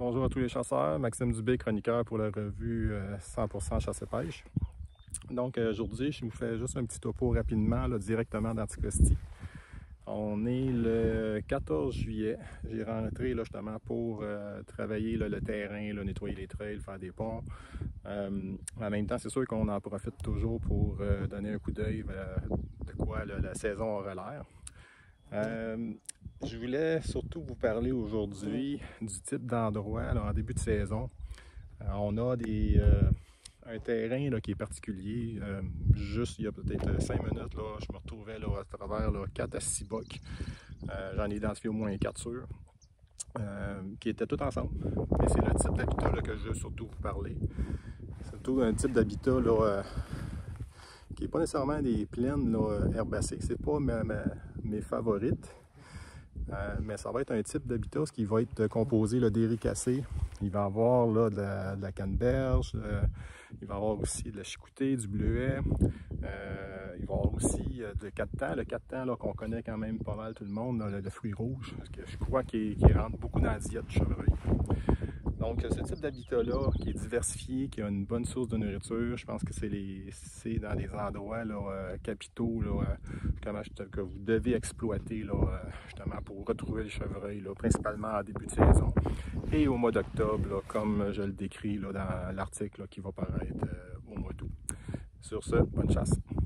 Bonjour à tous les chasseurs, Maxime Dubé, chroniqueur pour la revue 100% Chasse et Pêche. Donc aujourd'hui, je vous fais juste un petit topo rapidement, là, directement d'Anticosti. On est le 14 juillet. J'ai rentré là, justement pour travailler là, le terrain, là, nettoyer les trails, faire des ponts. En même temps, c'est sûr qu'on en profite toujours pour donner un coup d'œil de quoi là, la saison aura l'air. Je voulais surtout vous parler aujourd'hui du type d'endroit en début de saison. On a un terrain là, qui est particulier. Juste il y a peut-être 5 minutes, là, je me retrouvais là, à travers là, 4 à 6 bocs. J'en ai identifié au moins 4 sûrs, qui étaient tous ensemble. Mais c'est le type d'habitat là, que je veux surtout vous parler. C'est surtout un type d'habitat là, qui n'est pas nécessairement des plaines là, herbacées. C'est pas mes favorites. Mais ça va être un type d'habitat qui va être composé d'éricacées. Il va y avoir là, de la canneberge, il va y avoir aussi de la chicouté, du bleuet, il va y avoir aussi de quatre-temps. Le quatre-temps qu'on connaît quand même pas mal tout le monde, là, le fruit rouge, parce que je crois qu'il rentre beaucoup dans la diète du chevreuil. Donc ce type d'habitat-là, qui est diversifié, qui a une bonne source de nourriture, je pense que c'est dans des endroits là, capitaux là, que vous devez exploiter là, justement pour retrouver les chevreuils, là, principalement en début de saison et au mois d'octobre, comme je le décris là, dans l'article qui va paraître au mois d'août. Sur ce, bonne chasse!